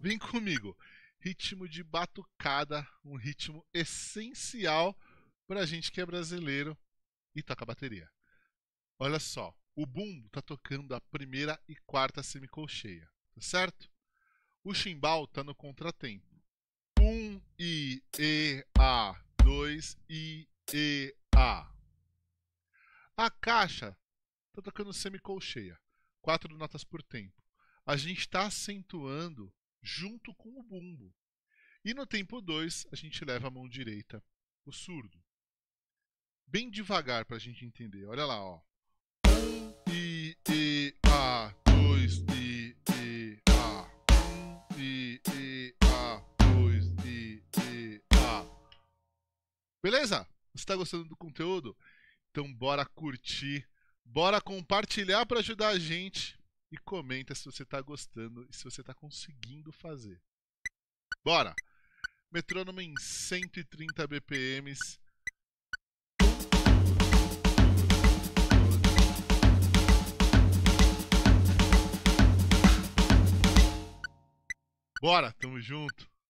Vem comigo. Ritmo de batucada, um ritmo essencial pra gente que é brasileiro e toca bateria. Olha só, o bumbo tá tocando a primeira e quarta semicolcheia, tá certo? O chimbal tá no contratempo. 1 I E A, 2 I E A. A caixa tá tocando semicolcheia, 4 notas por tempo. A gente está acentuando junto com o bumbo. E no tempo 2, a gente leva a mão direita, o surdo. Bem devagar para a gente entender. Olha lá, ó. 1 I E A, 2 I E A, 1 I E A, 2 I E A. Beleza? Você está gostando do conteúdo? Então bora curtir, bora compartilhar para ajudar a gente e comenta se você está gostando e se você está conseguindo fazer. Bora! Metrônomo em 130 BPMs. Bora, tamo junto.